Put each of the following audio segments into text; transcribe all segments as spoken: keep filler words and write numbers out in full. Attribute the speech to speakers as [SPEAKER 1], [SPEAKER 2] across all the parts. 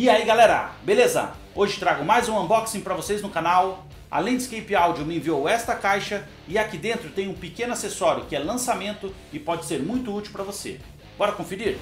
[SPEAKER 1] E aí galera, beleza? Hoje trago mais um unboxing para vocês no canal. A Landscape Audio me enviou esta caixa e aqui dentro tem um pequeno acessório que é lançamento e pode ser muito útil para você. Bora conferir?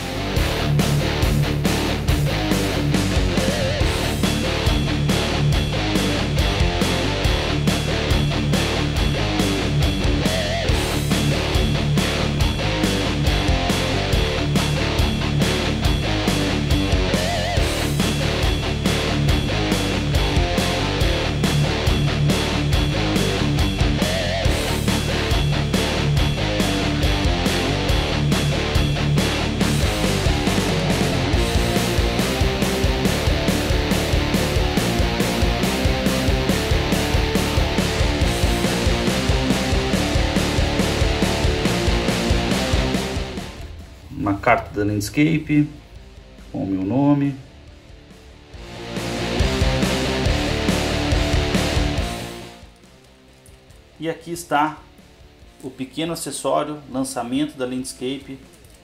[SPEAKER 1] Uma carta da Landscape com o meu nome. E aqui está o pequeno acessório, lançamento da Landscape,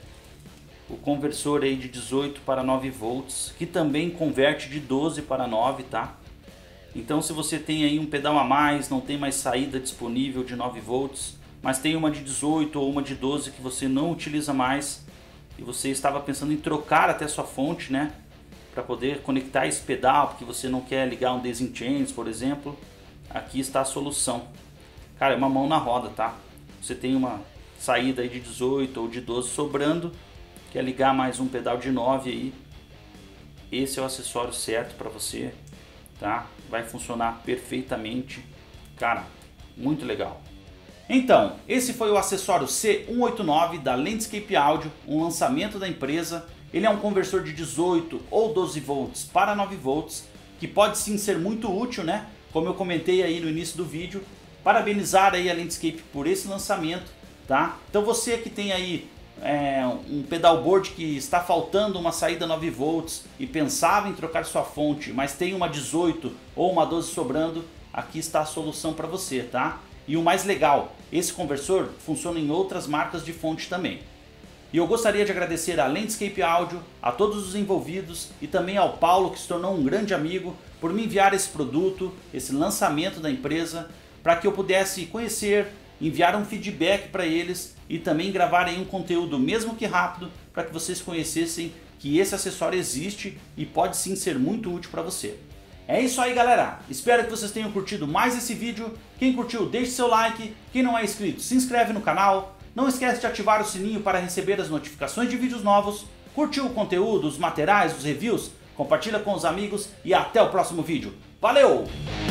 [SPEAKER 1] o conversor aí de dezoito para nove volts, que também converte de doze para nove, tá? Então se você tem aí um pedal a mais, não tem mais saída disponível de nove volts, mas tem uma de dezoito ou uma de doze que você não utiliza mais, e você estava pensando em trocar até sua fonte, né, para poder conectar esse pedal, porque você não quer ligar um Desenchant, por exemplo, aqui está a solução. Cara, é uma mão na roda, tá? Você tem uma saída aí de dezoito ou de doze sobrando, quer ligar mais um pedal de nove aí, esse é o acessório certo para você, tá? Vai funcionar perfeitamente, cara, muito legal. Então, esse foi o acessório C cento e oitenta e nove da Landscape Audio, um lançamento da empresa. Ele é um conversor de dezoito ou doze volts para nove volts, que pode sim ser muito útil, né? Como eu comentei aí no início do vídeo. Parabenizar aí a Landscape por esse lançamento, tá? Então você que tem aí é, um pedalboard que está faltando uma saída nove volts e pensava em trocar sua fonte, mas tem uma dezoito ou uma doze sobrando, aqui está a solução para você, tá? E o mais legal, esse conversor funciona em outras marcas de fonte também. E eu gostaria de agradecer à Landscape Audio, a todos os envolvidos e também ao Paulo, que se tornou um grande amigo, por me enviar esse produto, esse lançamento da empresa, para que eu pudesse conhecer, enviar um feedback para eles e também gravar aí um conteúdo, mesmo que rápido, para que vocês conhecessem que esse acessório existe e pode sim ser muito útil para você. É isso aí galera, espero que vocês tenham curtido mais esse vídeo. Quem curtiu deixe seu like, quem não é inscrito se inscreve no canal. Não esquece de ativar o sininho para receber as notificações de vídeos novos. Curtiu o conteúdo, os materiais, os reviews? Compartilha com os amigos e até o próximo vídeo. Valeu!